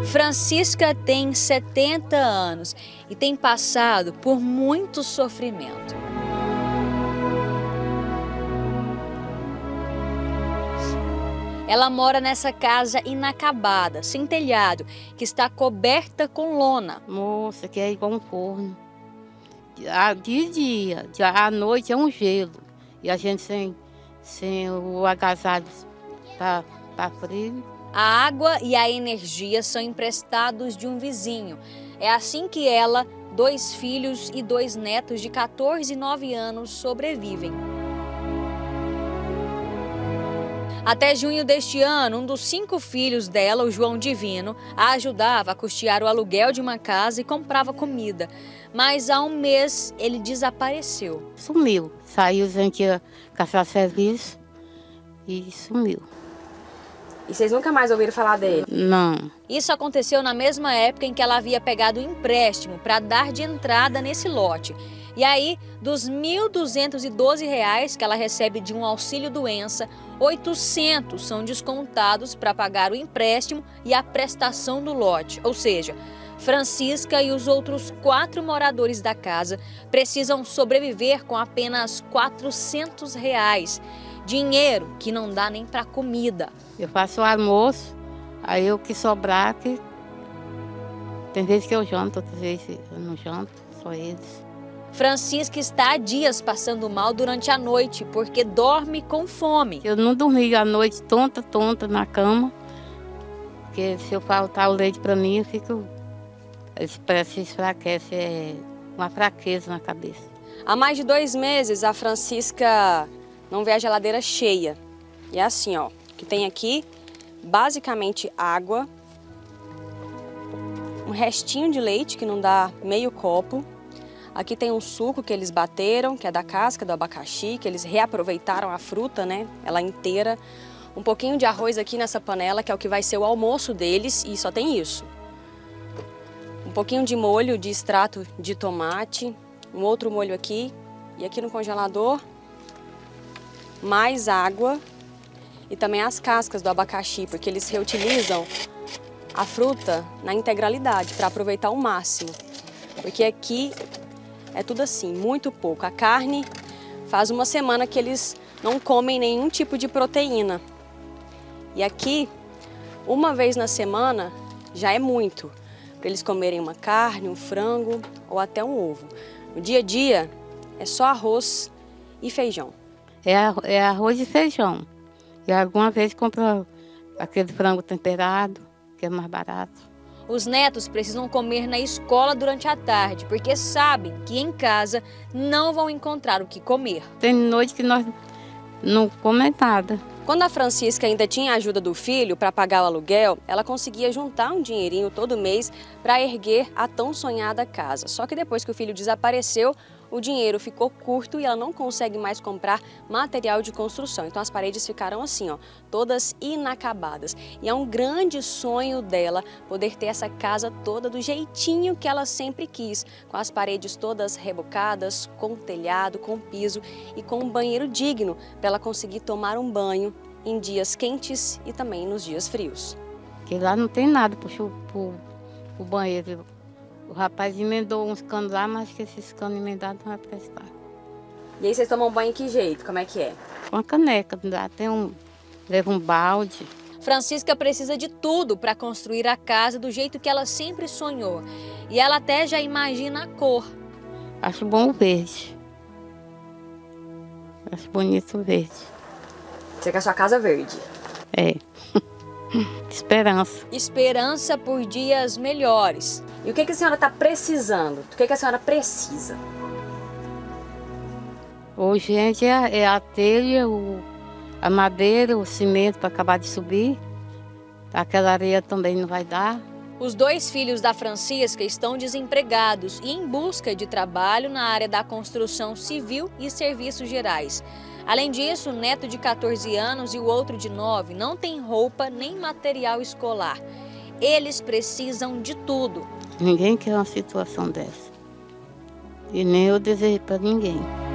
Francisca tem 70 anos e tem passado por muito sofrimento. Ela mora nessa casa inacabada, sem telhado, que está coberta com lona. Moça, que é igual um forno. De dia, à noite é um gelo. E a gente sem o agasalho tá frio. A água e a energia são emprestados de um vizinho. É assim que ela, 2 filhos e 2 netos de 14 e 9 anos sobrevivem. Até junho deste ano, um dos 5 filhos dela, o João Divino, a ajudava a custear o aluguel de uma casa e comprava comida. Mas há um mês ele desapareceu. Sumiu. Saiu dizendo que ia caçar serviço e sumiu. E vocês nunca mais ouviram falar dele? Não. Isso aconteceu na mesma época em que ela havia pegado um empréstimo para dar de entrada nesse lote. E aí, dos R$ 1.212 que ela recebe de um auxílio-doença, 800 são descontados para pagar o empréstimo e a prestação do lote. Ou seja, Francisca e os outros 4 moradores da casa precisam sobreviver com apenas R$ 400. Dinheiro que não dá nem para comida. Eu faço o almoço, aí o que sobrar, que tem vezes que eu janto, outras vezes eu não janto, só eles. Francisca está há dias passando mal durante a noite, porque dorme com fome. Eu não dormi a noite tonta na porque se eu faltar o leite para mim, eu fico... Parece que enfraquece, é uma fraqueza na cabeça. Há mais de 2 meses, a Francisca não vê a geladeira cheia. E é assim, ó, que tem aqui, basicamente água, um restinho de leite, que não dá meio copo. Aqui tem um suco que eles bateram, que é da casca do abacaxi, que eles reaproveitaram a fruta, né, ela inteira. Um pouquinho de arroz aqui nessa panela, que é o que vai ser o almoço deles, e só tem isso. Um pouquinho de molho de extrato de tomate, um outro molho aqui, e aqui no congelador, mais água e também as cascas do abacaxi, porque eles reutilizam a fruta na integralidade para aproveitar o máximo. Porque aqui é tudo assim, muito pouco. A carne faz 1 semana que eles não comem nenhum tipo de proteína. E aqui, 1 vez na semana já é muito, para eles comerem uma carne, um frango ou até um ovo. No dia a dia é só arroz e feijão. É arroz e feijão. E alguma vez compra aquele frango temperado, que é mais barato. Os netos precisam comer na escola durante a tarde, porque sabem que em casa não vão encontrar o que comer. Tem noite que nós não comemos nada. Quando a Francisca ainda tinha a ajuda do filho para pagar o aluguel, ela conseguia juntar um dinheirinho todo mês para erguer a tão sonhada casa. Só que depois que o filho desapareceu, o dinheiro ficou curto e ela não consegue mais comprar material de construção. Então as paredes ficaram assim, ó, todas inacabadas. E é um grande sonho dela poder ter essa casa toda do jeitinho que ela sempre quis, com as paredes todas rebocadas, com telhado, com piso e com um banheiro digno para ela conseguir tomar um banho em dias quentes e também nos dias frios. Porque lá não tem nada pro banheiro. O rapaz emendou uns canos lá, mas que esses canos emendados não vai prestar. E aí vocês tomam banho que jeito? Como é que é? Com a caneca, leva um balde. Francisca precisa de tudo para construir a casa do jeito que ela sempre sonhou. E ela até já imagina a cor. Acho bom o verde. Acho bonito o verde. Você quer a sua casa verde? É. Esperança. Esperança por dias melhores. E o que a senhora está precisando? O que a senhora precisa? Hoje, gente, é a telha, a madeira, o cimento para acabar de subir. Aquela areia também não vai dar. Os 2 filhos da Francisca estão desempregados e em busca de trabalho na área da construção civil e serviços gerais. Além disso, o neto de 14 anos e o outro de 9 não têm roupa nem material escolar. Eles precisam de tudo. Ninguém quer uma situação dessa. E nem eu desejo para ninguém.